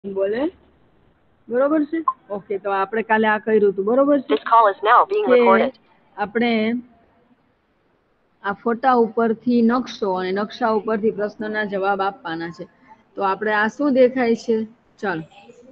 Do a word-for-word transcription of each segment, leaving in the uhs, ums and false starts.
બોલે બરોબર છે. ઓકે તો આપણે કાલે આ કર્યું હતું બરોબર છે કે આપણે આ ફોટા ઉપરથી નકશો અને નકશા ઉપરથી પ્રશ્નના જવાબ આપવાના છે. તો આપણે આ શું દેખાય છે ચાલો.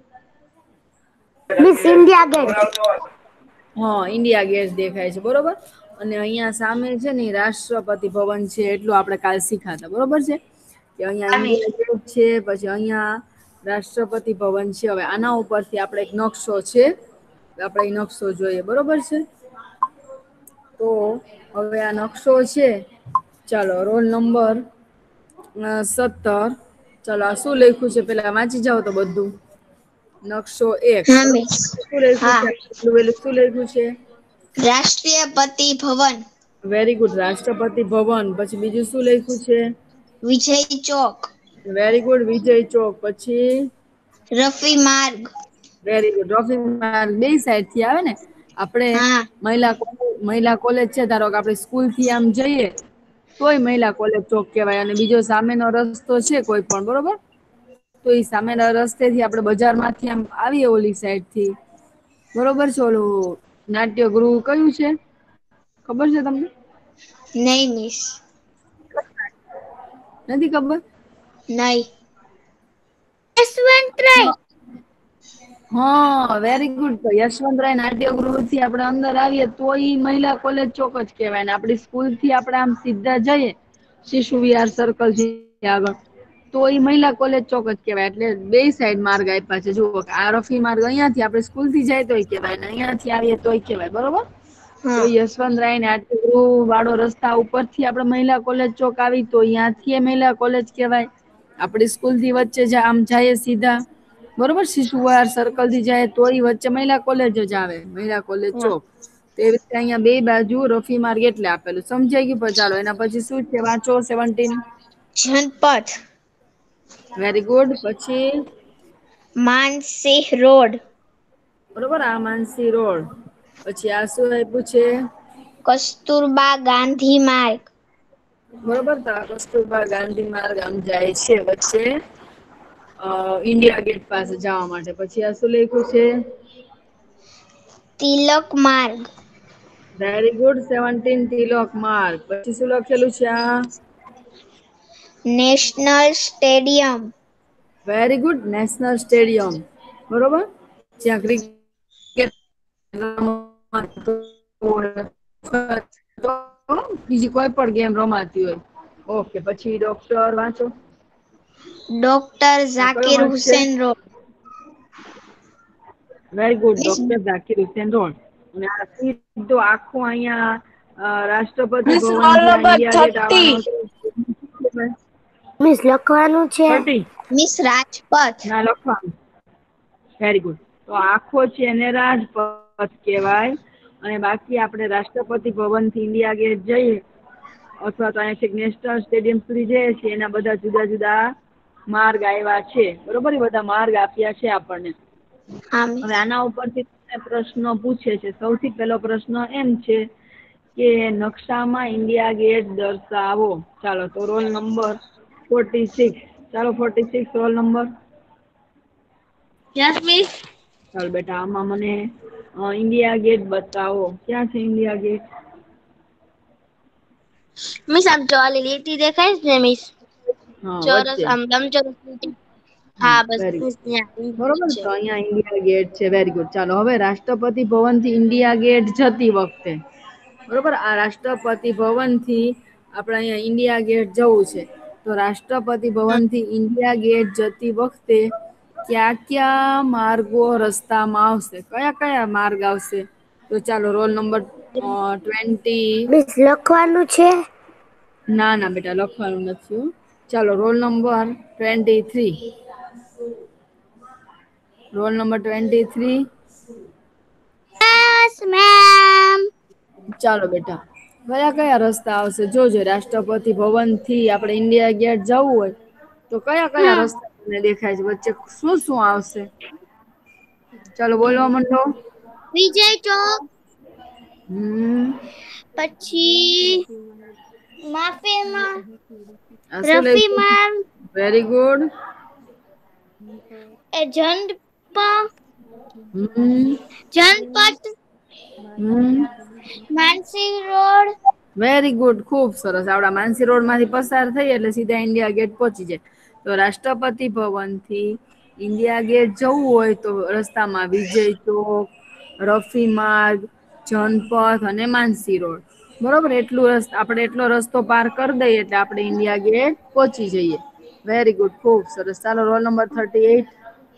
Miss India Gate. હા ઇન્ડિયા ગેટ દેખાય છે બરોબર. અને અહિયાં સામે છે ને રાષ્ટ્રપતિ ભવન છે એટલું આપડે કાલ શીખાતા બરોબર છે. કે અહિયાં ઇન્ડિયા ગેટ છે પછી અહિયાં રાષ્ટ્રપતિ ભવન છે હવે આના ઉપરથી આપડે એક નકશો છે આપડે એ નકશો જોઈએ બરોબર છે. તો હવે આ નકશો છે ચાલો રોલ નંબર અ સત્તર ચાલો આ શું લખ્યું છે પેલા વાંચી જાવ તો બધું. નકશો એક હા બરોબર મિસ. શું લખ્યું હા છે પેલું પેલું શું લખ્યું છે. રાષ્ટ્રીયપતિ ભવન. વેરી ગુડ રાષ્ટ્રપતિ ભવન પછી બીજું શું લખ્યું છે. વિજય ચોક. વેરી ગુડ વિજય ચોક પછી Rafi Marg. Very good traffic બે સાઈડ થી આવે ને આપડે હા મહિલા મહિલા કોલેજ છે ધારો કે આપડે સ્કૂલ થી આમ જઈએ તોય મહિલા કોલેજ ચોક કહેવાય અને બીજો સામેનો રસ્તો છે કોઈ પણ બરોબર તો ઈ સામેના રસ્તે થી આપડે બજાર માંથી આમ આવીએ ઓલી સાઈડ થી બરોબર છે ઓલું નાટ્ય ગૃહ કયું છે ખબર છે તમને. નહી મિસ. નથી ખબર. નહી. યશવંતરાય. હા વેરી ગુડ તો યશવંતરાય નાટ્યગૃહ થી આપડે અંદર આવીએ તો ઈ મહિલા કોલેજ ચોક જ કેવાય ને આપડી સ્કૂલ થી આપડે આમ સીધા જઈએ શિશુ વિહાર સર્કલ થી આગળ તો ઈ મહિલા કોલેજ ચોક જ કેવાય એટલે બે સાઈડ માર્ગ આપ્યા છે જુઓ આ રફી માર્ગ અહિયાં થી આપડે સ્કૂલ થી જાય તોય કેવાય ને અહિયાં થી આવીએ તોય કેવાય બરોબર. તો હા યશવંતરાય નાટ્યગૃહ વાળો રસ્તા ઉપર થી આપડે મહિલા કોલેજ ચોક આવી તો અયાંથી મહિલા કોલેજ કેવાય આપડી સ્કૂલ થી વચ્ચે જ આમ જાય સીધા બરોબર શિશુવાર સર્કલ થી જાય તો એ વચ્ચે મહિલા કોલેજ જ આવે મહિલા કોલેજ હા ચોક તેવી રીતે અહિયાં બે બાજુ રફી માર્ગ એટલે આપેલું સમજાઈ ગયું પણ ચાલો એના પછી શું છે વાંચો સેવન્ટીન જનપથ વેરી ગુડ પછી માનસિંહ રોડ બરોબર આ માનસી રોડ પછી આ શું આપ્યું છે. કસ્તુરબા ગાંધી માર્ગ બરોબર તો કસ્તુરબા ગાંધી માર્ગ આમ જાય છે વચ્ચે અ ઇન્ડિયા ગેટ પાસે જવા માટે પછી આ શું લેખ્યું છે. Tilak Marg very good seventeen Tilak Marg પછી શું લખેલું છે આ National Stadium very good National Stadium બરોબર જ્યાં ક્રિકેટ બીજી કોઈ પણ ગેમ રમાતી હોય ઓકે પછી ડોક્ટર વાંચો ડોક્ટર આ કયો ઝાકિર માર્ક છે Hussain road very good miss doctor Zakir Hussain road અને આ સીધો આખો અહિયાં અ રાષ્ટ્રપતિ મિસ ભવન રોલ જ્યાં નંબર ઇન્ડિયા ગેટ થર્ટી આવવાનો હતો મિસ લખવાનું છે થર્ટી મિસ રાજપથ ના લખવાનું વેરી ગુડ તો આખો છે એને રાજપથ કેવાય અને બાકી આપડે રાષ્ટ્રપતિ ભવન થી ઇન્ડિયા ગેટ જઈએ અથવા તો અહીથી નેશનલ સ્ટેડિયમ સુધી જઈએ છીએ એના બધા જુદા જુદા માર્ગ આવ્યા છે બરોબર એ બધા માર્ગ આપ્યા છે આપણને હા હવે મિસ આના ઉપરથી પ્રશ્નો પૂછે છે સૌથી પેલો પ્રશ્ન એમ છે કે નકશામાં ઇન્ડિયા ગેટ દર્શાવો ચાલો તો રોલ નંબર ફોર્ટી સિક્સ ચાલો forty six roll number yes miss ચાલ બેટા આમાં મને ઈન્ડિયા ગેટ બતાવો ક્યાં છે ઈન્ડિયા ગેટ મિસ આમ જો ઓલી લીટી દેખાયસ ને મિસ હા ચોરસ વચ્ચે આમ લંબચોરસ હા બસ વેરી મિસ ગુડ ત્યાં બરોબર છે તો અહિયાં ઇન્ડિયા ગેટ છે વેરી ગુડ ચાલો હવે રાષ્ટ્રપતિ ભવન થી ઇન્ડિયા ગેટ જતી વખતે બરોબર આ રાષ્ટ્રપતિ ભવન થી આપડે અહિયાં ઈન્ડિયા ગેટ જવું છે તો રાષ્ટ્રપતિ ભવન થી ઈન્ડિયા ગેટ જતી વખતે ક્યા ક્યા માર્ગો રસ્તામાં આવશે કયા કયા માર્ગ આવશે તો ચાલો રોલ નંબર ટ્વેન્ટી મિસ લખવાનું છે ના ના બેટા લખવાનું નથી ચાલો roll number twenty three roll number twenty three yes ma'am ચાલો બેટા કયા કયા રસ્તા આવશે જોજો રાષ્ટ્રપતિ ભવન થી આપડે ઈન્ડિયા ગેટ જવું હોય તો કયા કયા હા રસ્તા તમને દેખાય છે વચ્ચે શું શું આવશે ચાલો બોલવા માંડો વિજય ચોક હમ પછી માફીમાં આ શું રફી લખ્યું માર્ગ વેરી ગુડ એ જનપા હમ જનપથ હમ માનસી રોડ વેરી ગુડ, ખુબ સરસ. આપડા માનસી રોડ માંથી પસાર થઈ એટલે સીધા ઇન્ડિયા ગેટ પહોંચી જાય. તો રાષ્ટ્રપતિ ભવન થી ઇન્ડિયા ગેટ જવું હોય તો રસ્તામાં વિજય ચોક, રફી માર્ગ, જનપથ અને માનસી રોડ. બરોબર, એટલું આપડે એટલો રસ્તો પાર કરી દઈએ એટલે આપડે ઈન્ડિયા ગેટ પહોંચી જઈએ. વેરી ગુડ, ખુબ સરસ. ચાલો roll number thirty eight.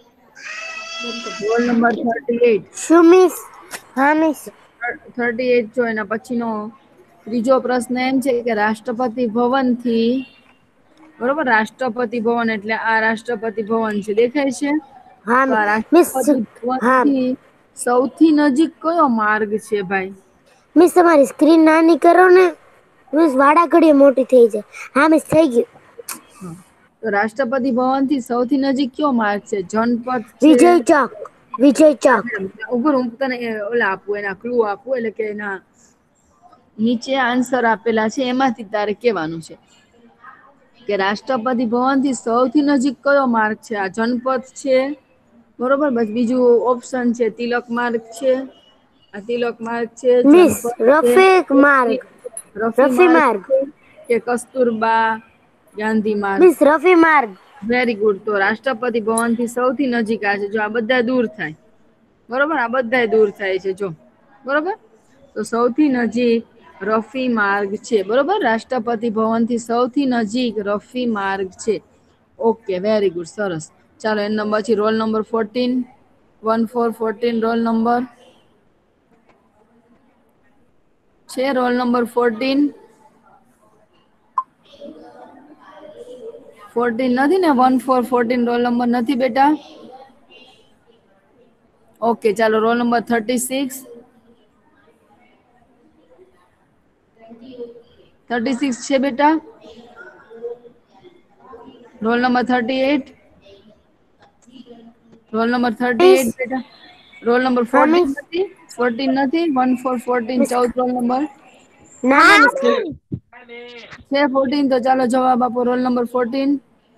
Roll number thirty eight. શું મિસ? હા મિસ. થર્ટી એટ જો એના પછી નો ત્રીજો પ્રશ્ન એમ છે કે રાષ્ટ્રપતિ ભવન થી બરોબર, રાષ્ટ્રપતિ ભવન એટલે આ રાષ્ટ્રપતિ ભવન છે, દેખાય છે? હા તો આ મિસ. રાષ્ટ્રપતિ હા ભવનથી સૌથી નજીક કયો માર્ગ છે ભાઈ? મિસ તમારી સ્ક્રીન નાની કરો ને. મિસ વાડા ઘડીએ મોટી થઈ જાય. હા મિસ થઈ ગયું. તો રાષ્ટ્રપતિ ભવન થી સૌથી નજીક કયો માર્ગ છે? જનપથ છે? વિજય ચોક વિજય ચોક ઉભું હું તને ઓલા આપું, એના ક્લુ આપું એટલે કે એના નીચે આન્સર આપેલા છે એમાંથી તારે કેવાનું છે કે રાષ્ટ્રપતિ ભવન થી સૌથી નજીક કયો માર્ગ છે? આ જનપથ છે, બરોબર. બસ બીજું ઓપ્શન છે તિલક માર્ગ છે, આ તિલક માર્ગ છે, મિસ જનપથ છે, રફીક માર્ગ રફી માર્ગ છે કે કસ્તુરબા ગાંધી માર્ગ? મિસ રફી માર્ગ વેરી ગુડ. તો રાષ્ટ્રપતિ ભવન થી સૌથી નજીક આ છે. જો આ બધા દૂર થાય, બરોબર, આ બધા દૂર થાય છે જો, બરોબર. તો સૌથી નજીક રફી માર્ગ છે, બરોબર. રાષ્ટ્રપતિ ભવન થી સૌથી નજીક રફી માર્ગ છે. ઓકે, વેરી ગુડ, સરસ. ચાલો એ નંબર પછી roll number fourteen. One four fourteen roll number છે. Roll number fourteen. ફોર્ટીન નથી ને? One four fourteen roll number નથી બેટા? ઓકે, ચાલો roll number thirty six. Thirty six છે બેટા? Roll number thirty eight. Roll number thirty miss eight બેટા. Roll number હા ફોર્ટીન મિસ નથી? ફોર્ટીન નથી? વન ફોર ફોર્ટીન મિસ ચૌદ રોલ નંબર ના મિસ છે ફોર્ટીન. તો ચાલો જવાબ આપો. Roll number fourteen.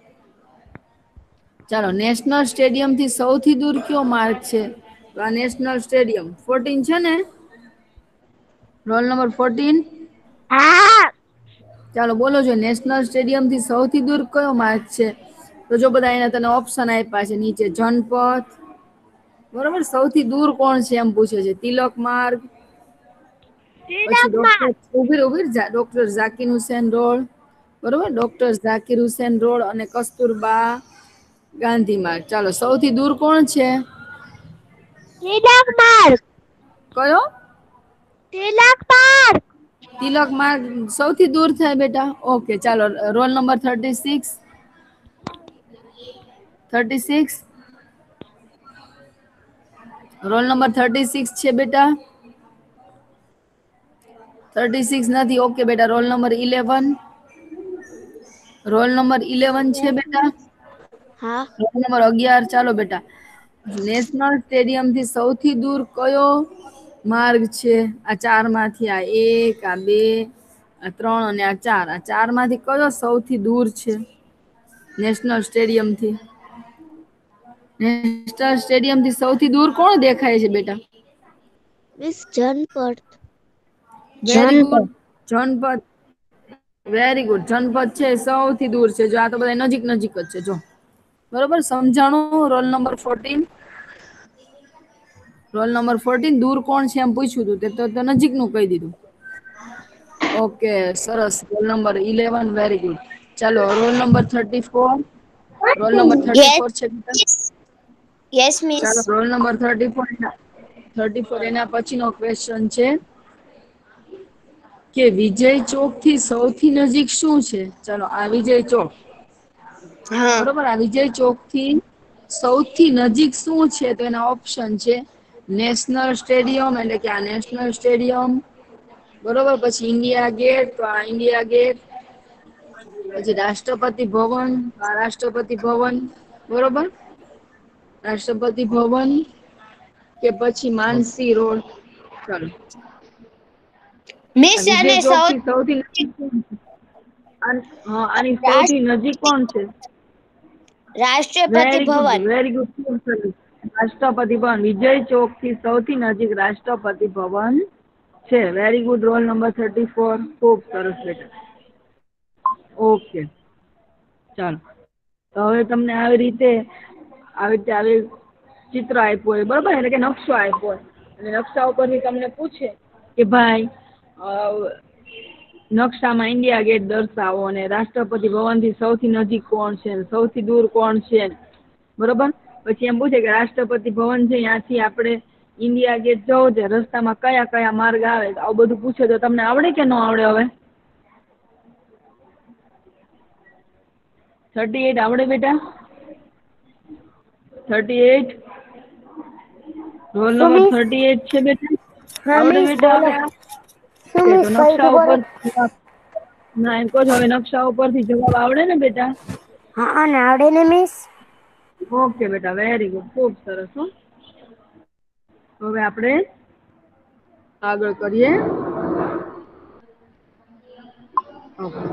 ચાલો, નેશનલ સ્ટેડિયમ થી સૌથી દૂર કયો માર્ગ છે? તો આ નેશનલ સ્ટેડિયમ ફોર્ટીન છે ને? Roll number fourteen. હા ચાલો બોલો, જો નેશનલ સ્ટેડિયમ થી સૌથી દૂર કયો માર્ગ છે? તો જો બધા એને તને ઓપ્શન આપ્યા છે નીચે. જનપથ, બરોબર. સૌથી દૂર કોણ છે એમ પૂછે છે. તિલક માર્ગ, પછી ડોક્ટર ઉભીર ઉભીર ડોક્ટર ઝાકિર હુસેન રોડ, બરોબર, ડોક્ટર ઝાકિર હુસેન રોડ અને કસ્તુરબા ગાંધી માર્ગ. ચાલો, સૌથી દૂર કોણ છે? તિલક માર્ગ કયો? તિલક માર્ગ તિલક માર્ગ સૌથી દૂર થાય બેટા? ઓકે, ચાલો roll number thirty six. Thirty six. Roll number thirty six છે બેટા? થર્ટી સિક્સ નથી? ઓકે બેટા, roll number eleven. Roll number eleven છે યસ બેટા? મિસ હા રોલ નંબર અગિયાર. ચાલો બેટા, નેશનલ સ્ટેડિયમ થી સૌથી દૂર કયો માર્ગ છે? આ ચાર માંથી આ એક, આ બે, આ ત્રણ અને આ ચાર. આ ચાર માંથી કયો સૌથી દૂર છે નેશનલ સ્ટેડિયમ થી? નેશનલ સ્ટેડિયમ થી સૌથી દૂર કોણ દેખાય છે બેટા? Miss Janpath very good, Janpath. Very good, Janpath છે સૌથી દૂર છે. જો આ તો બધા નજીક નજીક જ છે જો, બરોબર. સમજાણું? Roll number fourteen. Roll number fourteen દૂર કોણ છે એમ પૂછ્યું તું, તે તો નજીક નું કહી દીધું. ઓકે, સરસ. Roll number eleven. Very good. ચાલો roll number thirty four. Roll number thirty yes four છે બેટા? યસ મિસ ચાલો roll number thirty four. Thirty four એના પછી નો ક્વેશ્ચન છે કે વિજય ચોક થી સૌથી નજીક શું છે? ચાલો, આ વિજય ચોક, હા બરોબર. આ વિજય ચોક થી સૌથી નજીક શું છે? તો એના ઓપ્શન છે નેશનલ સ્ટેડિયમ એટલે કે આ નેશનલ સ્ટેડિયમ, બરોબર. પછી ઇન્ડિયા ગેટ, તો આ ઇન્ડિયા ગેટ. પછી રાષ્ટ્રપતિ ભવન, આ રાષ્ટ્રપતિ ભવન, બરોબર. રાષ્ટ્રપતિ ભવન કે પછી માનસી રોડ. ચાલો, આ મિસ વિજય અને ચોક સૌ થી સૌથી નજીક, આની સૌથી નજીક કોણ છે? Rashtrapati very good, Bhavan. Very good. Rashtrapati Bhavan, વિજય ચોક થી સૌથી નજીક રાષ્ટ્રપતિ ભવન છે. Very good. Roll number thirty four. ખૂબ સરસ બેટા. ઓકે, ચાલો. તો હવે તમને આવી રીતે આવી રીતે આવી ચિત્ર આપ્યું હોય, બરોબર, એટલે કે નકશો આપ્યો હોય, અને નકશા ઉપરથી તમને પૂછે કે ભાઈ નકશામાં ઇન્ડિયા ગેટ દર્શાવો, અને રાષ્ટ્રપતિ ભવન થી સૌથી નજીક કોણ છે, સૌથી દૂર કોણ છે, બરોબર. પછી એમ પૂછે કે રાષ્ટ્રપતિ ભવન છે, ત્યાંથી આપણે ઇન્ડિયા ગેટ જવું છે, રસ્તામાં કયા કયા માર્ગ આવે, આવું બધું પૂછે તો તમને આવડે કે ન આવડે? હવે થર્ટી એટ આવડે બેટા? થર્ટી એટ, રોલ શું નંબર મિસ? થર્ટી એટ છે બેટા. હા આવડે મિસ બેટા બોલો. હવે? શું તો મિસ કઈ નકશા ખબર? ઉપર ના એમ કહો છો, હવે નકશા ઉપરથી જવાબ આવડે ને બેટા? હા ને આવડે ને મિસ. ઓકે બેટા, વેરી ગુડ, ખુબ સરસ. હો, હવે આપણે આગળ કરીએ. ઓકે,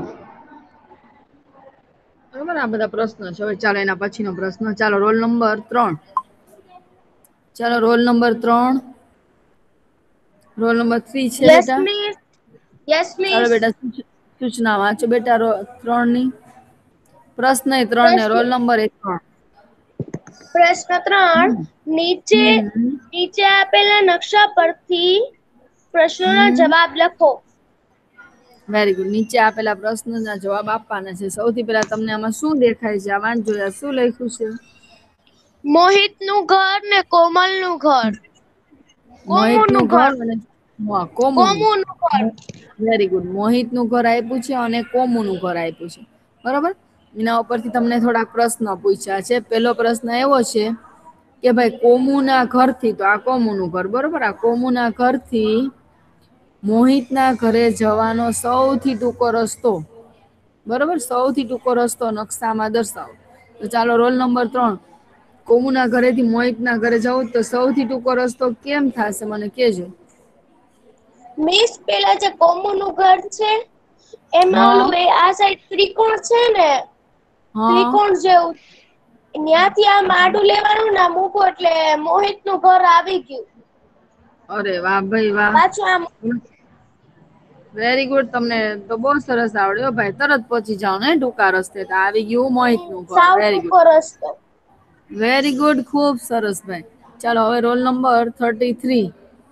બરોબર. આ બધા પ્રશ્નો છે. હવે ચાલો એના પછી નો પ્રશ્ન. ચાલો, રોલ નંબર ત્રણ. ચાલો, રોલ નંબર ત્રણ. રોલ નંબર થ્રી છે યસ બેટા. મિસ. યસ ચાલો મિસ. બેટા, સૂચના વાંચો બેટા. ત્રણ ની પ્રશ્ન એ ત્રણ ને પ્રશ્ન રોલ નંબર એ ત્રણ. પ્રશ્ન ત્રણ. હમ નીચે હમ હમ નીચે આપેલા નકશા પરથી પ્રશ્નોના હમ જવાબ લખો. Very good. નીચે આપેલા પ્રશ્ન ના જવાબ આપવાના છે. સૌથી પેલા તમને આમાં શું દેખાય છે? આ વાંચજો. શું લખ્યું છે? મોહિત નું ઘર ને કોમલ નું ઘર. મોહિત કોમુ નું ઘર ઘર અને કોમુનું. કોમુ નું ઘર. Very good. મોહિત નું ઘર આપ્યું છે અને કોમુ નું ઘર આપ્યું છે, બરોબર. એના ઉપરથી તમને થોડાક પ્રશ્ન પૂછ્યા છે. પેલો પ્રશ્ન એવો છે કે ભાઈ કોમુ ના ઘર થી, તો આ કોમુ નું ઘર, બરોબર. આ કોમુ ના ઘર થી મોહિત ના ઘરે જવાનો સૌથી ટૂંકો રસ્તો, બરોબર, સૌથી ટૂંકો રસ્તો નકશામાં દર્શાવો. તો ચાલો, રોલ નંબર ત્રણ. કોમુ ના ઘરેથી મોહિત ના ઘરે જવું તો સૌથી ટૂંકો રસ્તો કેમ થશે? મને કેજો. મિસ, પેલા જે કોમુ નું ઘર છે એમાં હા ઓલું આ સાઈડ ત્રિકોણ છે ને, હા ત્રિકોણ જેવું ત્યાંથી આ માડું લેવાનું ને મૂકવું એટલે મોહિત નું ઘર આવી ગયું. અરે વાહ ભાઈ વાહ. પાછું આમ વેરી ગુડ. તમને તો બહુ સરસ આવડ્યો ભાઈ. તરત પહોંચી જાવ ને ટૂંકા રસ્તે. તો આવી ગયું મોહિત નું ઘર. સાવ વેરી ટૂંકો ગુડ, રસ્તો. Very good. ખુબ સરસ ભાઈ. ચાલો, હવે રોલ નંબર થર્ટી થ્રી.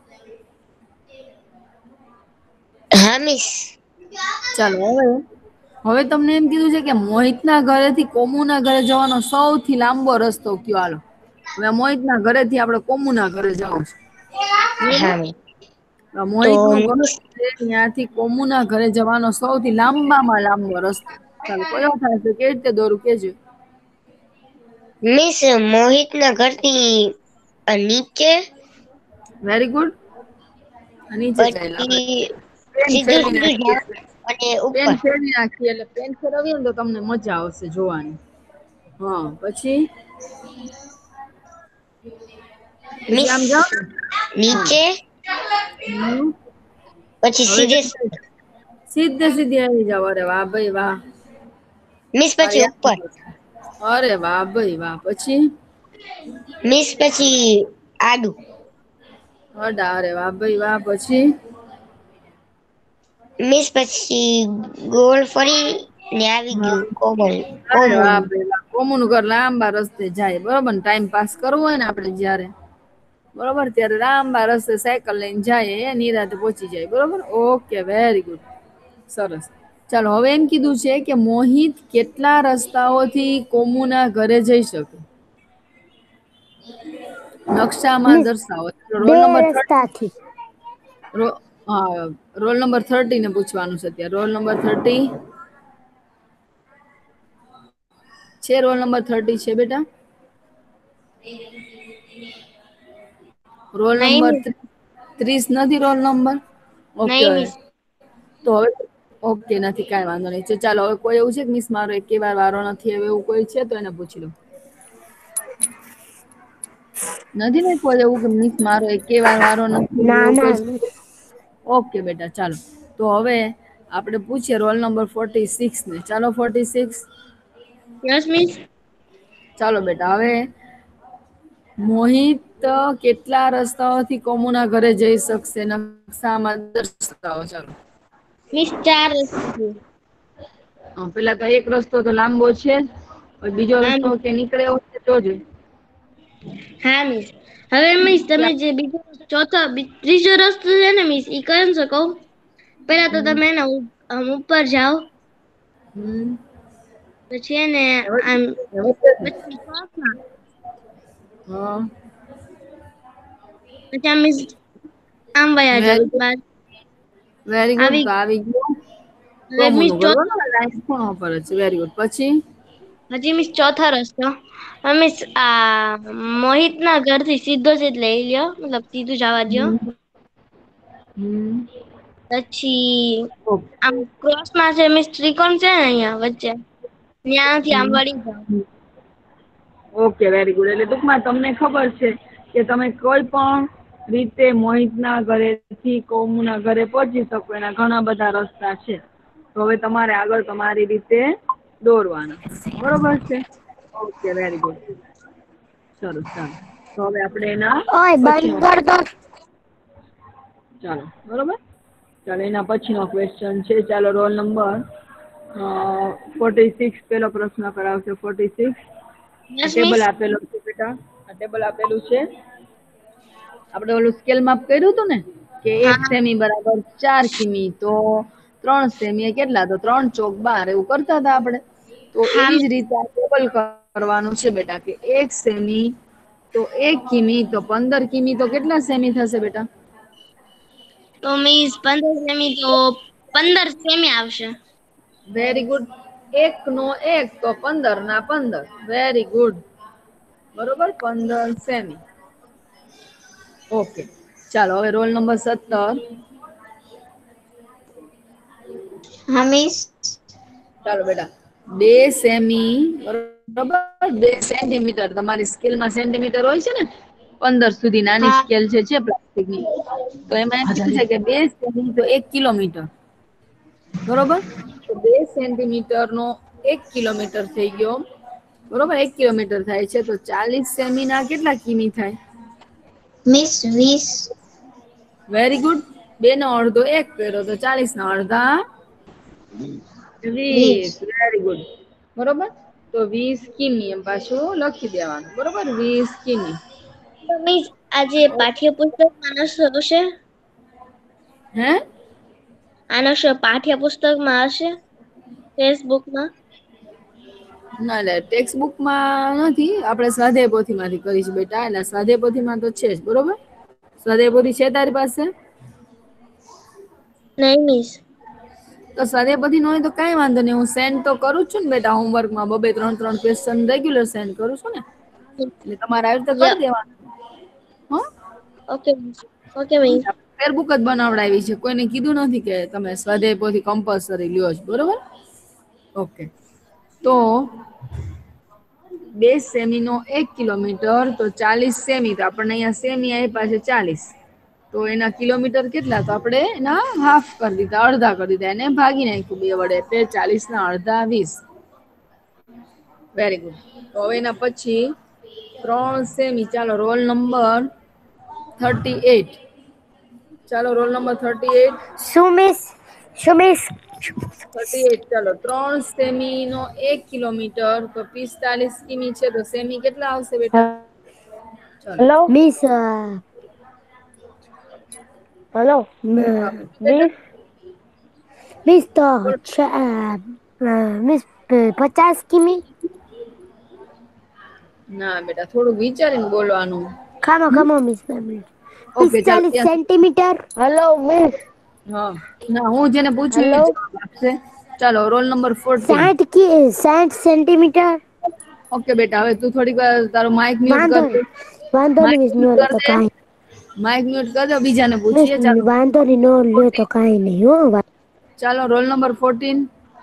હા મિસ. ચાલો, હવે હવે તમને એમ કીધું છે કે મોહિત ના ઘરેથી કોમુ ના ઘરે જવાનો સૌથી લાંબો રસ્તો કયો? હાલો, હવે મોહિત ના ઘરે થી આપડે કોમુ ના ઘરે જવું છે, બરોબર. હા મિસ. તો મોહિત નું ઘર મિસ છે, ત્યાંથી કોમુ ના ઘરે જવાનો સૌથી લાંબામાં લાંબો રસ્તો, ચાલો કયો થાય છે? કેવી રીતે દોરું? કેજો. મિસ, મોહિત ના ઘરથી નીચે. Very good. નીચે ચાલો, આપડે પછી પેન સીધું ફેરવી સીધું નાખીએ. જાવ અને પેન ઉપર. ફેરવી નાખીએ એટલે પેન ફેરવીએ ને તો તમને મજા આવશે જોવાની. હા, પછી પછી મિસ આમ જાઓ ને. હા, નીચે હમ. પછી હવે સીધે કઈ બાજુ? સીધે સીધી આવી જાવ. અરે વાહ ભાઈ વાહ. મિસ પછી ઉપર. અરે વાહ ભાઈ વાહ. પછી મિસ પછી આડું. અડા. અરે વાહ ભાઈ વાહ. પછી મિસ પછી ગોળ ફરી ને આવી હા, ગયું કોમલ અરે કોમલ. વાહ ભાઈ વાહ. કોમુ નું ઘર લાંબા રસ્તે જાય, બરોબર ને. ટાઈમ પાસ કરવો હોય ને આપડે જયારે, બરોબર, ત્યારે લાંબા રસ્તે સાયકલ લઈને જાય, એ નિરાતે પહોંચી જાય, બરોબર. ઓકે, વેરી ગુડ, સરસ. ચાલો, હવે એમ કીધું છે કે મોહિત કેટલા રસ્તાઓથી કોમુના ઘરે જઈ શકે? નકશામાં મિસ દર્શાવો. બે રોલ નંબર થર્ટી. રસ્તાથી. હા, રોલ નંબર થર્ટી ને પૂછવાનું છે અત્યારે. રોલ નંબર થર્ટી છે? રોલ નંબર થર્ટી છે બેટા? રોલ નહી નંબર મિસ ત્રીસ નથી? Roll number okay. નહી મિસ. તો હવે ઓકે, નથી, કઈ વાંધો નહી. ચાલો, હવે કોઈ એવું છે કે મિસ મારો એક વાર વારો નથી, હવે એવું કોઈ છે તો એને પૂછી લો. નથી ને કોઈ એવું કે મિસ મારો એકે વાર વારો નથી ના એવું ના કોઈ? મિસ. ઓકે બેટા, ચાલો. તો હવે આપણે પૂછીએ રોલ નંબર ફોર્ટી સિક્સ ને. ચાલો, ફોર્ટી સિક્સ. Yes miss. ચાલો બેટા હવે મોહિત કેટલા રસ્તાઓથી કોમુના ઘરે જઈ શકશે નકશામાં દર્શાવો ચાલો. મિસ ચાર રસ્તા. પેલા તો એક રસ્તો તો લાંબો છે બીજો હા રસ્તો મિસ. કે નીકળે એવો છે તો જોઈ. હા મિસ હવે મિસ તમે જે બીજો ચોથો ત્રીજો રસ્તો છે ને મિસ ઈ કર શકો પેલા તો હમ તમે એને ઉપર જાઓ. હમ. પછી એને આમ પછી ચોકમાં હા. પછી આમ આમ વયા જાવ વેરી ગુડ બાર વેરી ગુડ તો આવી ગયું. હવે મિસ કોમુંનું ચોથો બરોબર લાઈન ખૂણા પર જ છે વેરી ગુડ પછી હજી મીસ ચોથા રસ્તો મીસ આ મોહિત ના ઘર થી સીધો જ લઈ લ્યો મતલબ સીધું જવા દો. હમ હમ. પછી ઓકે આમ ક્રોસમાં જે મિસ્ત્રી કોણ છે ને અહિયાં વચ્ચે ત્યાંથી આમ હમ વળી જાવ. ઓકે વેરી ગુડ એટલે ટૂંકમાં તમને ખબર છે કે તમે કોઈ પણ રીતે મોહિત ના ઘરેથી કોમુ ના ઘરે પહોંચી શકો એના ઘણા બધા રસ્તા છે. તો હવે તમારે આગળ તમારી રીતે દોરવાના બરોબર છે. ઓકે વેરી ગુડ સરસ ચાલો તો હવે આપણે એના ઓય બંધ પછીનો કર દો. ચાલો બરોબર ચાલો એના પછી નો ક્વેશ્ચન છે ચાલો રોલ નંબર અ ફોર્ટી સિક્સ પેલો પ્રશ્ન કરાવશે ફોર્ટી સિક્સ આ યસ મિસ ટેબલ આપેલું છે બેટા આ ટેબલ આપેલું છે. આપડે ઓલું સ્કેલ માપ કર્યું હતું ને કે એક હા સેમી બરાબર ચાર કિમી તો ત્રણ સેમી એ કેટલા તો ત્રણ ચોક બાર એવું કરતા હતા આપડે તો હા એવી જ રીતે આ ટેબલ કરવાનું છે બેટા કે એક સેમી તો એક કિમી તો પંદર કિમી તો કેટલા સેમી થશે બેટા. તો મીસ પંદર સેમી તો પંદર સેમી આવશે. વેરી ગુડ એક નો એક તો પંદર ના પંદર વેરી ગુડ. બરોબર પંદર સેમી. ઓકે ચાલો હવે રોલ નંબર સત્તર હા મિસ. ચાલો બેટા બે સેમી બરોબર બે સેન્ટીમીટર તમારી સ્કેલમાં સેન્ટીમીટર હોય છે ને પંદર સુધી નાની હા સ્કેલ છે પ્લાસ્ટિકની તો એમાં એમ કીધું છે કે બે સેમી તો એક કિલોમીટર બરોબર તો બે સેન્ટીમીટર નો એક કિલોમીટર થઈ ગયો. બરોબર એક કિલોમીટર થાય છે તો ચાલીસ સેમી ના કેટલા કિમી થાય. મિસ વીસ. વેરી ગુડ બે નો અડધો એક કર્યો તો ચાલીસ ના અડધા વીસ વેરી ગુડ. બરોબર તો વીસ કિમી એમ પાછું લખી દેવાનું બરોબર વીસ કિમી. તો મિસ આજે પાઠ્યપુસ્તક હશે. હે આનો શો પાઠ્યપુસ્તકમાં હશે ટેક્સબુકમાં ના ના ટેક્સ્ટબુકમાં નથી આપડે સ્વાધ્યાય પોથી માંથી કરીશું બેટા એટલે સ્વાધ્યાય પોથી માં તો છે જ બરોબર સ્વાધ્યાય પોથી છે તારી પાસે નહી મિસ તો સ્વાધ્યાય પોથી ન હોય તો કઈ વાંધો નહી હું સેન્ડ તો કરું છું ને બેટા હોમવર્કમાં બબે ત્રણ ત્રણ ક્વેશ્ચન રેગ્યુલર સેન્ડ કરું છું ને એટલે તમારે આવી રીતે કરી દેવાનું હ okay miss okay miss fair book જ બનાવડાવી છે કોઈને કીધું નથી કે તમે સ્વાધ્યાય પોથી કમ્પલસરી લ્યો છો બરોબર ઓકે તો બે સેમી નો એક કિલોમીટર તો ચાલીસ સેમી તો આપણને અહિયાં સેમી આયપા છે ચાલીસ તો એના કિલોમીટર કેટલા તો આપડે એના હાફ કરી દીધા અડધા કરી દીધા એને ભાગી નાખ્યું બે વડે એટલે ચાલીસ ના અડધા વીસ વેરી ગુડ તો હવે એના પછી ત્રણ સેમી ચાલો રોલ નંબર થર્ટી એટ ચાલો રોલ નંબર થર્ટી એટ સુમિસ સુમિસ થર્ટી એટ ચાલો ત્રણ સેમી નો એક કિલોમીટર તો પિસ્તાલીસ કિમી છે તો સેમી કેટલા આવશે બેટા ચાલો હેલો મિસ હલો હા બેટા વીસ વીસ તો બોલ અચ્છા વીસ પચાસ કિમી ના બેટા થોડું વિચારીને બોલવાનું ખામો હમ ખામો મિસ ઓકે ચાલો પિસ્તાલીસ ત્યાં સેન્ટીમીટર હલો મિસ હા ના હું જેને પૂછ્યું એ હલો જવાબ આપશે ચાલો રોલ નંબર ફોર્ટીન સાઠ કે સાઠ સેન્ટીમીટર ઓકે બેટા હવે તું થોડીક વાર તારું માઈક મ્યુટ વાંધો કર નહી દે વાંધો નહી માઈક મિસ નો મ્યુટ લે કર તો દે કાઈ માઇક મ્યુટ કર દો બીજાને મિસ પૂછીએ ચાલો વાંધો નહી નો લ્યો તો કઈ નહી હો ચાલો રોલ નંબર ફોર્ટીન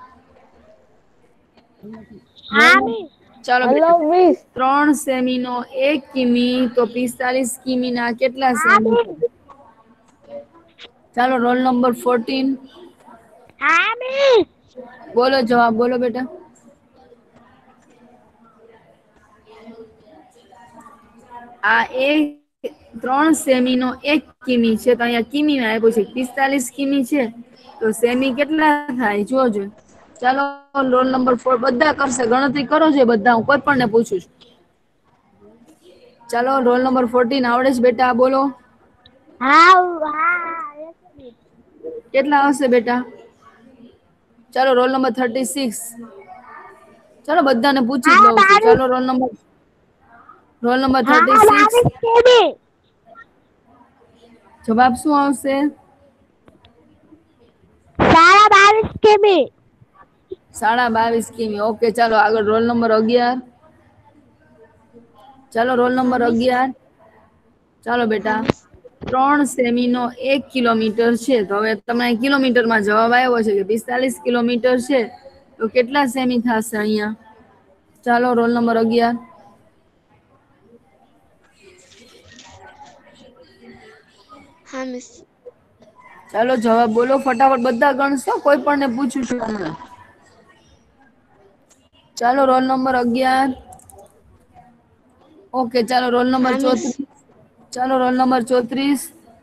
રોલ હા નં મિસ ચાલો હલો બેટા મિસ ત્રણ સેમી નો એક કિમી તો પિસ્તાલીસ કિમી ના કેટલા હા સેમી મિસ થાય ચાલો રોલ નંબર ફોર્ટીન હા મિસ બોલો જવાબ બોલો બેટા આ એક ત્રણ સેમી નો એક કિમી છે, તો અહીંયા કિમીમાં આપ્યું છે પિસ્તાલીસ કિમી છે, તો સેમી કેટલા થાય જોજો. ચાલો રોલ નંબર ફોર બધા કરશે, ગણતરી કરો છો બધા, હું કોઈ પણ ને પૂછું છું. ચાલો રોલ નંબર ફોર્ટીન આવડે છે બેટા બોલો. હા હા. કેટલા આવશે બેટા? ચાલો રોલ નંબર થર્ટી સિક્સ. ચાલો બધાને પૂછી જ હા લઉં છું. બાવીસ ચાલો roll number roll number thirty હા સિક્સ. બાવીસ કેમી જવાબ શું આવશે? સાડા બાવીસ કેમી. સાડા બાવીસ કિમી. ઓકે ચાલો આગળ રોલ નંબર અગિયાર. ચાલો રોલ હા નંબર મિસ અગિયાર. ચાલો હા બેટા. મિસ ત્રણ સેમી નો એક કિલોમીટર છે, તો હવે તમે કિલોમીટરમાં જવાબ આવ્યો છે કે પિસ્તાલીસ કિલોમીટર છે, તો કેટલા સેમી થશે અહિયાં? ચાલો રોલ નંબર અગિયાર. હા મિસ. ચાલો જવાબ બોલો ફટાફટ, બધા ગણશો, કોઈ પણ ને પૂછું છું હમણાં. ચાલો રોલ નંબર અગિયાર. ઓકે ચાલો રોલ નંબર હા મિસ ચોત્રીસ. ચાલો રોલ નંબર ચોત્રીસ.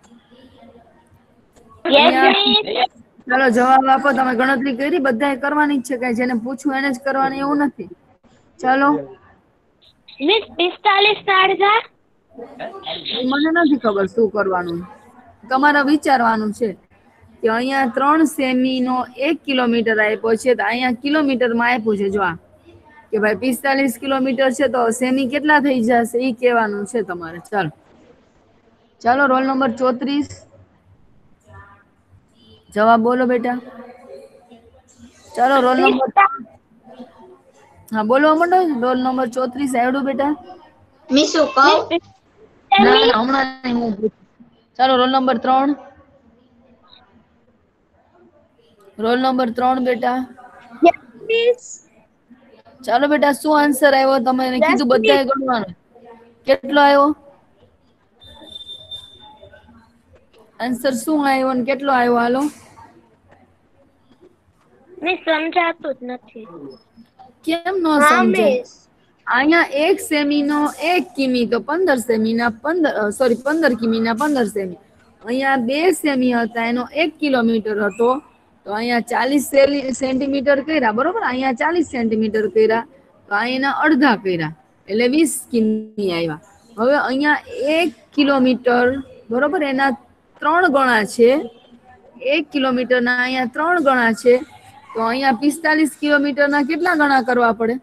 યસ મિસ અહિયાં ચાલો જવાબ આપો. તમે ગણતરી કરી? બધા કરવાની જ છે, કઈ જેને પૂછવું એને જ કરવાની એવું નથી. ચાલો. મિસ પિસ્તાલીસ ના અડધા. એ મને નથી ખબર શું કરવાનું, તમારે વિચારવાનું છે. કે અહિયાં ત્રણ સેમી નો એક કિલોમીટર આપ્યો છે, તો અહિયાં કિલોમીટર માં આપ્યું છે. જો આ કે ભાઈ પિસ્તાલીસ કિલોમીટર છે, તો સેમી કેટલા થઈ જશે ઈ કેવાનું છે તમારે. ચાલો ચાલો રોલ નંબર ચોત્રીસ. જવાબ બોલો બેટા. ચાલો રોલ નંબર હા બોલવા માંડો. રોલ નંબર ચોત્રીસ આવડું બેટા? મી શું કવ? મિસ ના પિસ્તાલીસ ના હમણાં હું ચાલો રોલ નંબર ત્રણ. રોલ નંબર ત્રણ બેટા. Yes miss. ચાલો બેટા શું આન્સર આવ્યો? તમે દસ કીધું મિસ બધા ગણવાનું, કેટલો આવ્યો? આન્સર શું આવ્યો ને કેટલો આવ્યો હાલો? મિસ સમજાતું જ નથી. કેમ ન હા સમજાય? મિસ અહિયાં એક સેમી નો એક કિમી તો પંદર સેમી ના પંદર સોરી પંદર કિમી ના પંદર સેમી. અહિયાં બે સેમી હતા એનો એક કિલોમીટર હતો. તો અહિયાં ચાલીસ સેન્ટીમીટર કર્યા બરોબર, અહિયાં ચાલીસ સેન્ટીમીટર કર્યા. તો એના અડધા કર્યા એટલે વીસ કિમી આવ્યા. હવે અહિયાં એક કિલોમીટર બરોબર એના ત્રણ ગણા છે. એક કિલોમીટર ના અહિયાં ત્રણ ગણા છે. તો અહિયાં પિસ્તાલીસ કિલોમીટર ના કેટલા ગણા કરવા પડે?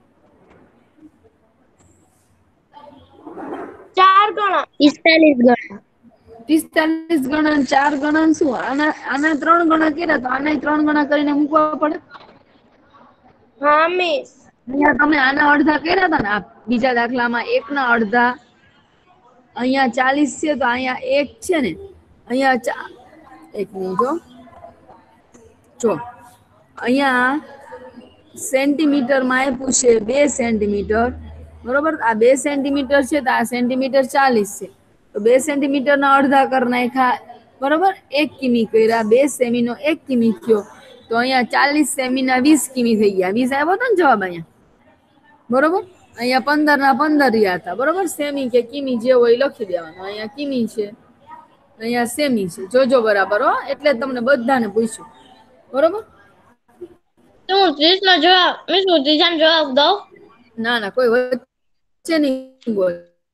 ચાર ગણા. પિસ્તાલીસ ગણા. પિસ્તાલીસ ગણા ચાર ગણા શું? આના આના ત્રણ ગણા કર્યા તો આના ત્રણ ગણા કરીને મૂકવા પડે. હા મિસ. અહિયાં તમે આના અડધા કર્યા હતા ને, બીજા દાખલામાં એક ના અડધા. અહિયાં ચાલીસ છે, તો અહિયાં એક છે ને અહિયાં એક મિનિટ હો. જો અહિયાં સેન્ટીમીટર માં આપ્યું છે બે સેન્ટીમીટર. બરોબર આ બે સેન્ટીમીટર છે, તો આ સેન્ટીમીટર ચાલીસ છે. તો બે સેન્ટીમીટર ના અડધા કર નાખા. બરોબર એક કિમી કર્યા, બે સેમી નો એક કિમી થયો. તો અહિયાં ચાલીસ સેમી ના વીસ કિમી થઈ ગયા. વીસ આવ્યો હતો ને જવાબ અહિયાં? બરોબર અહિયાં પંદર ના પંદર રહ્યા હતા. બરોબર સેમી કે કિમી જે હોય એ લખી દેવાનું. અહિયાં કિમી છે, અહિયાં સેમી છે. જોજો બરાબર હો, એટલે તમને બધાને પૂછ્યું. બરોબર. શું ત્રીસ નો જવાબ મિસ હું ત્રીજા નો જવાબ દઉં? ના ના કોઈ વચ્ચે નહી બોલે.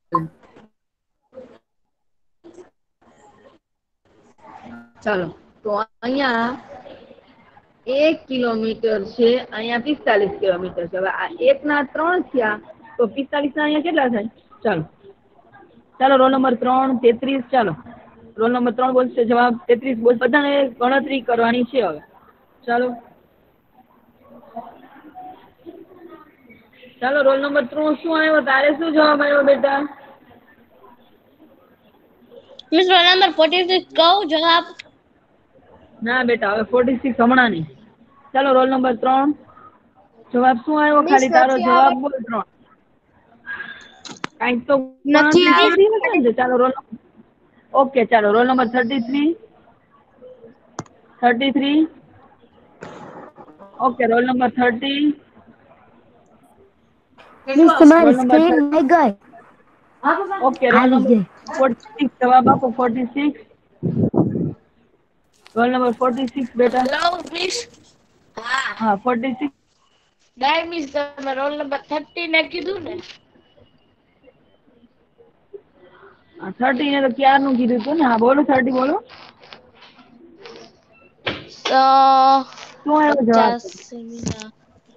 ચાલો તો અહિયાં એક કિલોમીટર છે, અહિયાં પિસ્તાલીસ કિલોમીટર છે. હવે આ એક ના ત્રણ થયા. તો પિસ્તાલીસ ના અહિયાં કેટલા થાય? ચાલો ચાલો રોલ નંબર ત્રણ તેત્રીસ. ચાલો રોલ નંબર ત્રણ બોલશે જવાબ તેત્રીસ બોલ. બધાને ગણતરી કરવાની છે હવે. ચાલો ચાલો રોલ નંબર ત્રણ શું આવ્યો? તારે શું જવાબ આવ્યો બેટા? Miss roll number forty six કહું જવાબ? ના બેટા હવે ફોર્ટી સિક્સ હમણાં નહી. ચાલો રોલ નંબર ત્રણ જવાબ શું આવ્યો? મિસ ખાલી તારો નથી જવાબ આવડતું. બોલ ત્રણ. કઈક તો નથી ગણતરી કરી હશે આવડતું. ને. ચાલો રોલ ઓકે ચાલો roll number thirty three. Thirty three. Okay roll number thirty. Miss roll તમારી નંબર સ્ક્રીન થર્ટી વહી ગઈ. ઓકે, રોલ આવી નંબર જાય. ફોર્ટી સિક્સ જવાબ આપો. Forty six roll number forty six બેટા. Hello miss. હા. હા, ફોર્ટી સિક્સ. નાઈ મિસ, તમે રોલ નંબર થર્ટી ને કીધું ને. થર્ટી ને તો ક્યારનું કીધું તું ને. હા બોલો, થર્ટી બોલો. અ શું આવ્યો જવાબ? પચાસ સેમી.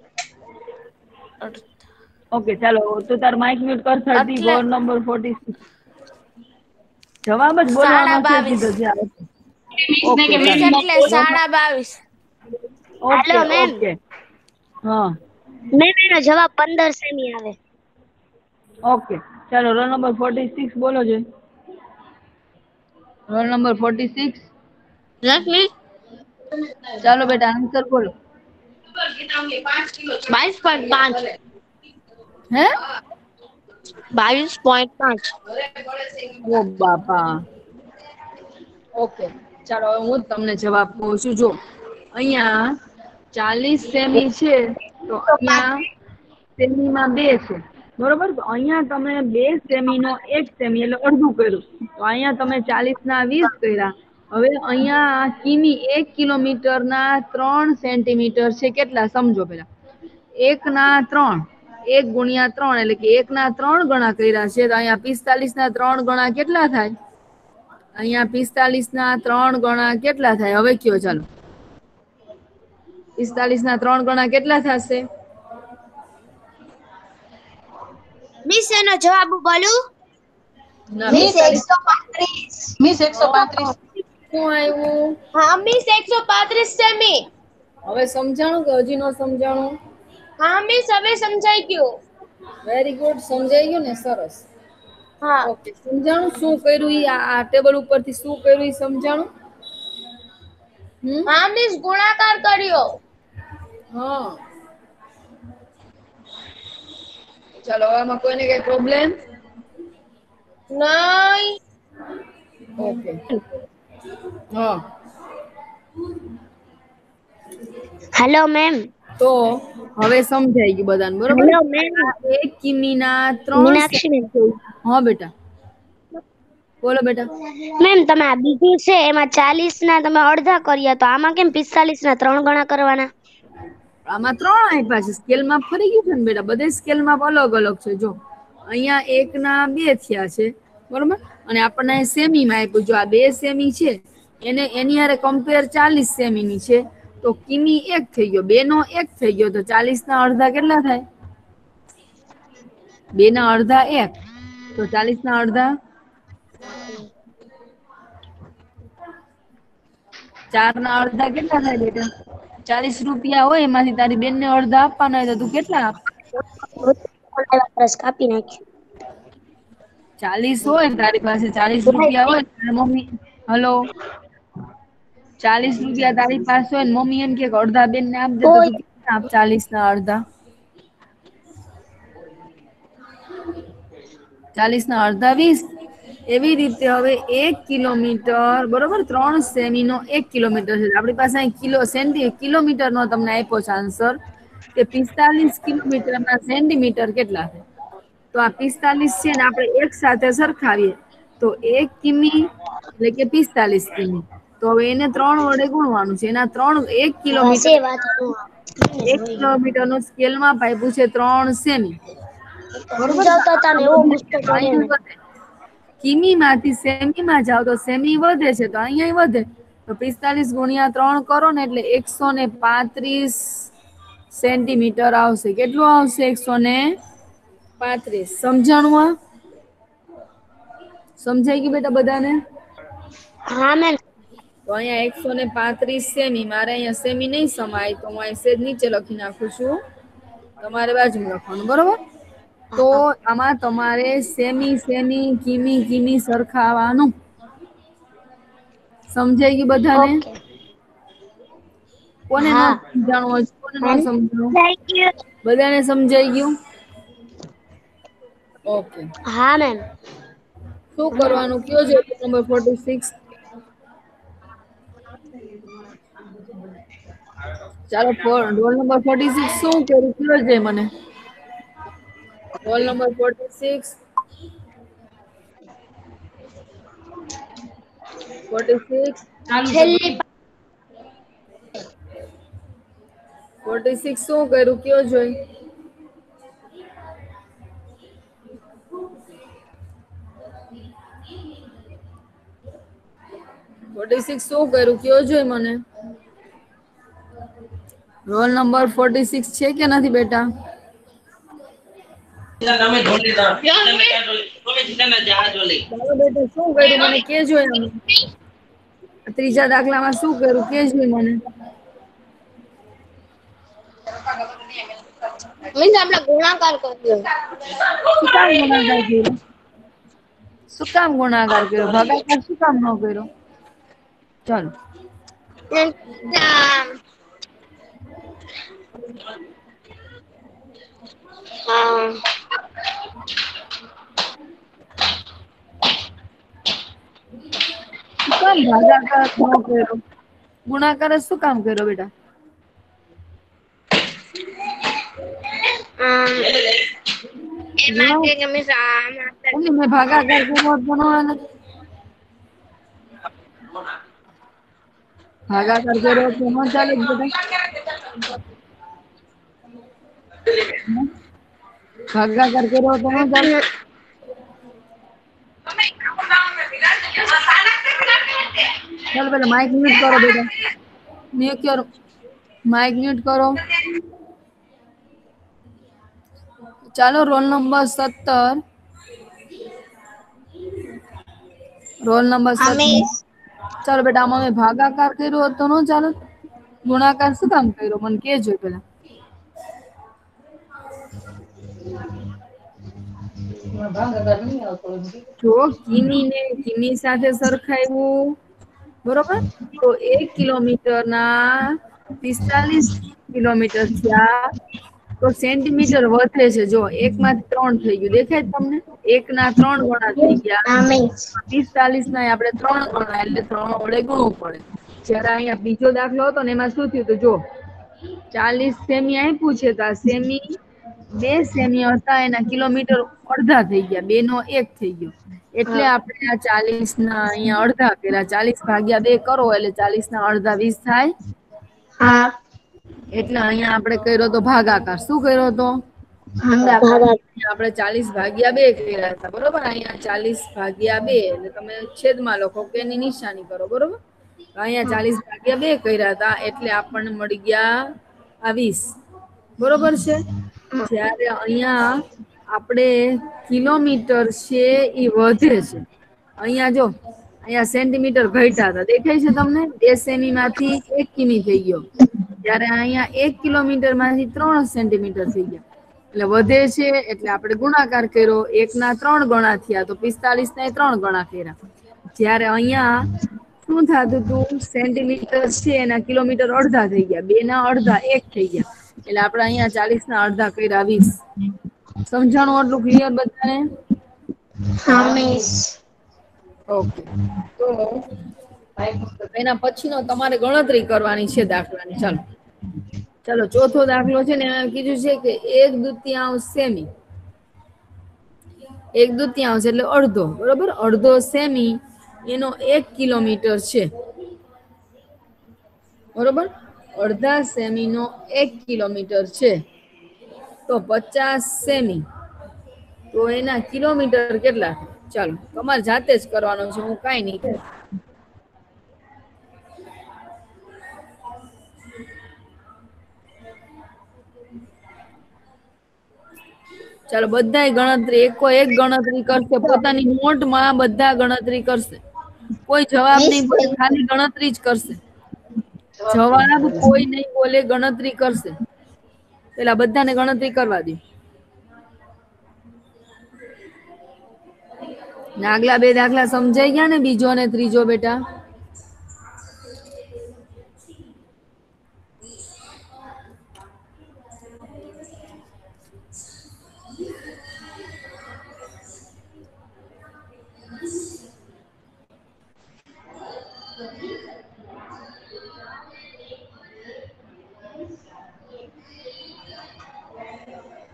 ઓકે ચાલો, તો તાર માઇક મ્યુટ કર. થર્ટી એટલે રોલ નંબર ફોર્ટી સિક્સ. જવાબ જ બોલવાનો સાડા છે બાવીસ. સીધો જે આવે છે. ઓકે મિસ ચાલો. એટલે સાડા બાવીસ. Okay hello ma'am. ઓકે હા મેમ એનો જવાબ પંદર સેમી આવે. ઓકે ચાલો, રોલ નંબર ફોર્ટી સિક્સ બોલો છે. Roll number forty six. Yes miss. ચાલો બેટા, આન્સર બોલો. બાવીસ પોઈન્ટ પાંચ. હે બાવીસ પોઈન્ટ પાંચ. ઓ બાપા. ઓકે ચાલો, હવે હું જ તમને જવાબ કઉ છું. જો અહિયાં ચાલીસ સેમી છે, તો અહિયાં સેમીમાં બે છે. બરોબર, તો અહિયાં તમે બે સેમી નો એક સેમી એટલે અડધું કર્યું. તો અહિયાં તમે ચાલીસ ના વીસ કર્યા. હવે અહિયાં કિમી એક કિલોમીટર ના ત્રણ સેન્ટીમીટર છે. કેટલા સમજો પેલા. એક ના ત્રણ. એક ગુણ્યા ત્રણ એટલે કે એક ના ત્રણ ગણા કર્યા છે. તો અહિયાં પિસ્તાલીસ ના ત્રણ ગણા કેટલા થાય? અહિયાં પિસ્તાલીસ ના ત્રણ ગણા કેટલા થાય? હવે કયો ચાલો. પિસ્તાલીસ ના ત્રણ ગણા કેટલા થશે? મિસ એનો જવાબ બોલું? ના મિસ પિસ્તાલીસ એકસો પાંત્રીસ. મિસ એકસો પાંત્રીસ. શું આવ્યું? હા મિસ એકસો પાંત્રીસ સેમી. હવે સમજાણું કે હજી ન સમજાણું? હા મિસ હવે સમજાઈ ગયું. વેરી ગુડ, સમજાઈ ગયું ને. સરસ. હા ઓકે, સમજાણું શું કર્યું? ઈ આ ટેબલ ઉપરથી શું કર્યું ઈ સમજાણું? હમ હા મિસ, ગુણાકાર કર્યો. હા ચાલો, આમાં કોઈને કઈ પ્રોબ્લેમ? નઈ. ઓકે હા. Hello ma'am. તો હવે સમજાઈ ગયું બધાને, બરોબર. Hello ma'am. એક કિમી ના ત્રણ મીનાક્ષી મેમ. સેમી. હા બેટા બોલો બેટા. મેમ તમે આ બીજું છે એમાં ચાલીસ ના તમે અડધા કર્યા, તો આમાં કેમ પિસ્તાલીસ ના ત્રણ ગણા કરવાના? આમાં ત્રણ આપ્યા છે. સ્કેલ માં ફરી ગયું છે ને બેટા. બધે સ્કેલ માં અલગ અલગ છે. જો અહિયાં એક ના બે થયા છે, બરોબર. અને આપણને સેમી માં આપ્યું. જો આ બે સેમી છે, એને એની હારે કમ્પેર ચાલીસ સેમી ની છે. તો કિમી એક થઈ ગયો. બે નો એક થઈ ગયો. તો ચાલીસ ના અડધા કેટલા થાય? બે ના અડધા એક. તો ચાલીસ ના અડધા ચાર ના અડધા કેટલા થાય બેટા? ચાલીસ રૂપિયા હોય, એમાંથી તારી બેનને અડધા આપવાના હોય, તો તું કેટલા આપ? કાપી નાખ્યું. ચાલીસ હોય ને તારી પાસે, ચાલીસ રૂપિયા હોય ને મમ્મી. હલો. ચાલીસ રૂપિયા તારી પાસે હોય ને મમ્મી એમ કે અડધા બેન ને આપ દે, તો તું કેટલા આપ? ચાલીસ ના અડધા ચાલીસ ના અડધા વીસ. એવી રીતે હવે એક કિલોમીટર બરોબર, ત્રણ સેમી નો એક કિલોમીટર છે. આપણી પાસે કિલો સેમી કિલોમીટર નો તમને આપ્યો છે આન્સર. કે પિસ્તાલીસ કિલોમીટર ના સેન્ટીમીટર કેટલા છે? તો આ પિસ્તાલીસ છે ને, આપણે એક સાથે સરખાવીએ તો એક કિમી એટલે કે પિસ્તાલીસ કિમી. તો હવે એને ત્રણ વડે ગુણવાનું છે. એના ત્રણ એક હા કિલોમીટર સે વાત એક કિલોમીટર નું સ્કેલ માં આપ્યું છે ત્રણ સેમી. બરોબર. સમજાવતા હતા ને એવો ગુસ્સો ચડે ને. કિમી માંથી સેમી માં જાવ તો સેમી વધે છે, તો અહિયાં વધે. તો પિસ્તાલીસ ગુણ્યા ત્રણ કરો ને એટલે એકસો ને પાંત્રીસ સેન્ટીમીટર આવશે. કેટલું આવશે? એકસો ને પાંત્રીસ. સમજાણું આ? સમજાઈ ગયું બેટા બધાને? હા મેમ. તો અહીંયા એકસો ને પાંત્રીસ સેમી. મારે અહીંયા સેમી નહી સમાય, તો હું અ સેજ નીચે લખી નાખું છું. તમારે બાજુમાં લખવાનું, બરોબર. તો આમાં તમારે સેમી સેમી, કીમી કીમી સરખાવાનું. સમજાઈ ગયું બધાને? ઓકે. કોને ન હા સમજાણું હોય? કોને ન મને સમજાણું? Thank you. બધાને સમજાઈ ગયું? ઓકે. હા મેમ. શું કરવાનું કયો છે? Number forty six. ચાલો, રોલ નંબર ફોર્ટી સિક્સ શું કર્યું કયો છે મને? Roll number forty six. Forty six છેલ્લી ફોર્ટી સિક્સ શું કર્યું કયો જોઈ? ફોર્ટી સિક્સ શું કર્યું કયો જોઈ મને? રોલ નંબર ફોર્ટી સિક્સ છે કે નથી બેટા? ચાલો બેટા શું કર્યું મને કેજો એમ. ત્રીજા દાખલામાં શું કર્યું કેજો મને. મીન્સ આપણે ગુણાકાર કર્યો. શું કામ ગુણાકાર કર્યો? શું કામ ગુણાકાર કર્યો? ભાગાકાર શું કામ ન કર્યો? ચાલો. હા. શું કામ ભાગાકાર ન કર્યો? ગુણાકાર જ શું કામ કર્યો બેટા? અમ એ માટે કે મિસ ગુણા મેં ભાગાકાર કર્યો તો ન હાલે? ભાગાકાર કર્યો તો ન ચાલે બેટા? ભાગાકાર કર્યો તો ન ચાલે? ચાલો પેલા માઇક મ્યુટ કરો બેટા. મ્યુટ કરો. માઇક મ્યુટ કરો. ચાલો રોલ નંબર સત્તર. રોલ નંબર હા સત્તર. મિસ ચાલો બેટા આમાં મેં ભાગાકાર કર્યો હતો ન ચાલે? ગુણાકાર શું કામ કર્યો મને કેજો પેલા. જો કિમી ને કિમી સાથે સરખાવ્યું બરોબર તો એક કિલોમીટર ના પિસ્તાલીસ કિલોમીટર થયા. તો સેન્ટીમીટર વધે છે જો એક માંથી ત્રણ થઈ ગયું દેખાય તમને? એક ના ત્રણ ગણા થઈ ગયા. હા મિસ પિસ્તાલીસ ના આપણે ત્રણ ગણા એટલે ત્રણ વડે ગુણવું પડે. જયારે અહીંયા બીજો દાખલો હતો ને એમાં શું થયું હતું જો ચાલીસ સેમી આપ્યું છે તો આ સેમી બે સેમી હતા એના કિલોમીટર અડધા થઈ ગયા બે નો એક થઈ ગયો. એટલે આપણે આ ચાલીસ ના અહિયાં અડધા કર્યા ચાલીસ ભાગ્યા બે કરો એટલે ચાલીસ ના અડધા વીસ થાય. હા. એટલે અહિયાં આપડે કર્યો તો ભાગાકાર. શું કર્યો હતો? ભાગાકાર. આપણે ચાલીસ ભાગ્યા બે કર્યા હતા બરોબર. અહીંયા ચાલીસ ભાગ્યા બે એટલે તમે છેદમાં લખો કે એની નિશાની કરો બરોબર. અહીંયા ચાલીસ ભાગ્યા બે કર્યા હતા એટલે આપણને મળી ગયા આ વીસ બરોબર છે. જયારે અહિયાં આપડે કિલોમીટર છે ઈ વધે છે. અહિયાં જો અહિયાં સેન્ટીમીટર ઘટ્યા હતા દેખાય છે તમને? બે સેમી માંથી એક કિમી થઈ ગયો. ત્યારે અહિયાં એક કિલોમીટર માંથી ત્રણ સેન્ટીમીટર થઈ ગયા. એટલે વધે છે એટલે આપણે ગુણાકાર કર્યો એક ના ત્રણ ગણા થયા તો પિસ્તાલીસ ના ત્રણ ગણા કર્યા. જયારે અહિયાં શું થતું તું સેન્ટીમીટર છે એના કિલોમીટર અડધા થઈ ગયા બે ના અડધા એક થઈ ગયા. એટલે આપડે અહિયાં ચાલીસ ના અડધા કર્યા વીસ. સમજાણું આટલું ક્લિયર બધાને? હા મિસ. ઓકે તો એના પછી નો તમારે ગણતરી કરવાની છે દાખલાની. ચાલો ચાલો ચોથો દાખલો છે ને એમાં કીધું છે કે એક દૂતીયાંશ સેમી એક દૂતીયાંશ એટલે અડધો બરોબર અડધો સેમી એનો એક કિલોમીટર છે બરોબર. અડધા સેમી નો એક કિલોમીટર છે તો પચાસ સેમી તો એના કિલોમીટર કેટલા? ચાલો તમારે જાતે જ કરવાનું છે હું કઈ નઈ કરું. ચાલો બધા ગણતરી એકો એક ગણતરી કરશે પોતાની નોટમાં બધા ગણતરી કરશે. કોઈ જવાબ મિસ નહી બોલે ખાલી ગણતરી જ કરશે. જવાબ કોઈ નહી બોલે ગણતરી કરશે. પેલા બધાને ગણતરી કરવા દો. આગલા બે દાખલા સમજાઈ ગયા ને બીજો ને ત્રીજો બેટા?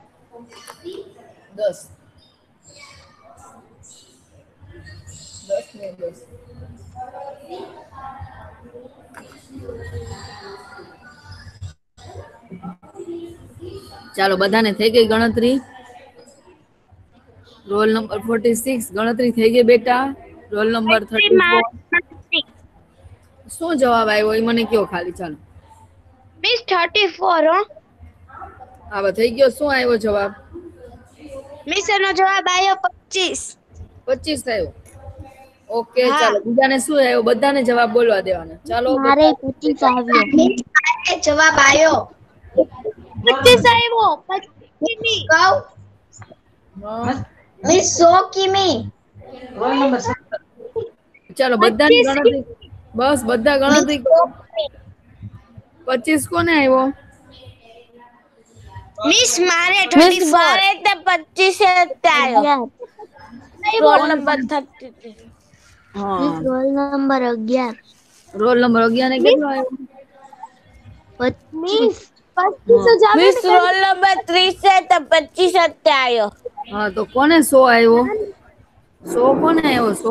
દસ દસ ચાલો બધાને થઈ ગઈ ગણતરી? રોલ નંબર ફોર્ટી સિક્સ ગણતરી થઈ ગઈ બેટા? રોલ નંબર થર્ટી ફોર શું જવાબ આવ્યો એ મને કયો ખાલી? ચાલો મિસ થર્ટી ફોર. હો હવે થઈ ગયો. શું આવ્યો જવાબ? મિસ એનો જવાબ આવ્યો પચીસ. પચીસ આવ્યો. ઓકે ચાલો બીજાને શું આવ્યો? બધાને જવાબ બોલવા દેવાના. ચાલો મારે પચીસ આવ્યો. જવાબ આવ્યો પચીસ આવ્યો. પચીસ કહું મિસ સો કિમી. રોલ નંબર ચાલો બધાની ગણતરી બસ બધા ગણતરી કરો. પચીસ કોને આવ્યો? મિસ મારે થર્ટી ફોર. તો પચીસ આવ્યો. Roll number thirty. હા રોલ નંબર અગિયાર. રોલ નંબર અગિયાર ને કેટલો આવ્યો? પચીસ. મિસ રોલ નંબર ત્રીસ છે તો પચીસ આવ્યો. હા તો કોને સો આવ્યો? સો કોને આવ્યો? સો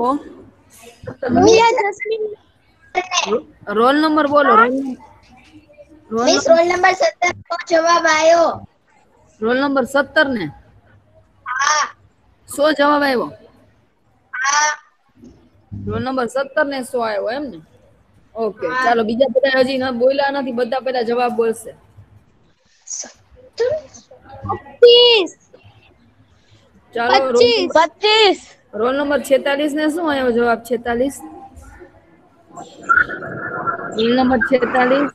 રોલ નંબર બોલો. મિસ રોલ નંબર સત્તર નો જવાબ આવ્યો. રોલ નંબર સત્તર ને હા સો જવાબ આવ્યો? હા રોલ નંબર સત્તર ને સો આવ્યો એમ ને? ઓકે ચાલો બીજા બધા હજી બોલ્યા નથી. બધા પેલા જવાબ બોલશે. પચીસ. ચાલો પચીસ. પચીસ. રોલ નંબર છેતાલીસ ને શું આવ્યો જવાબ? છેતાલીસ. રોલ નંબર છેતાલીસ.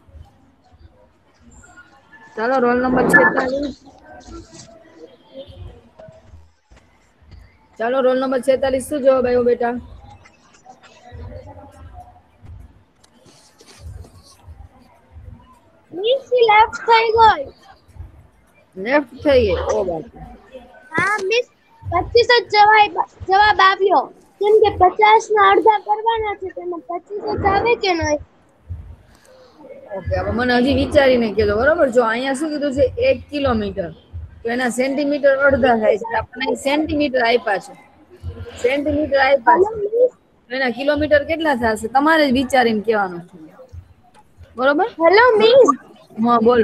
ચાલો રોલ નંબર છેતાલીસ. ચાલો રોલ નંબર છેતાલીસ શું જવાબ આવ્યો બેટા? મિસ લેફ્ટ થઈ ગઈ. લેફ્ટ થઈ ગઈ. ઓ બાપા. હા મિસ પચીસ જ જવાબ જવાબ આવ્યો. કેમ કે પચાસ ના અડધા કરવાના છે. તેમાં પચીસ જ આવે કે નહીં? ઓકે હવે મને હજી વિચારીને કહેજો બરોબર. જો અહીંયા શું કીધું છે? એક કિલોમીટર તો એના સેન્ટીમીટર અડધા થાય છે. આપણે સેન્ટીમીટર આપ્યા છે. સેન્ટીમીટર આપ્યા છે. એના કિલોમીટર કેટલા થશે? તમારે જ વિચારીને કહેવાનું છે. બરોબર. Hello miss. હા બોલો.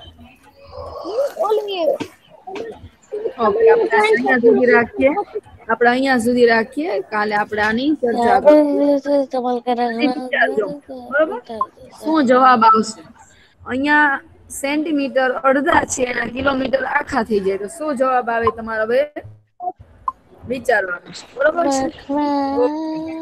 ઓલી ઓકે આપણે અહીંયા સુધી રાખીએ. આપણે અહીંયા સુધી રાખીએ. કાલે આપણે આની ચર્ચા વિચારજો બરોબર. શું જવાબ આવશે? અહીંયા સેન્ટીમીટર અડધા છે એના કિલોમીટર આખા થઈ જાય તો શું જવાબ આવે તમારો? હવે વિચારવાનું બરોબર છે.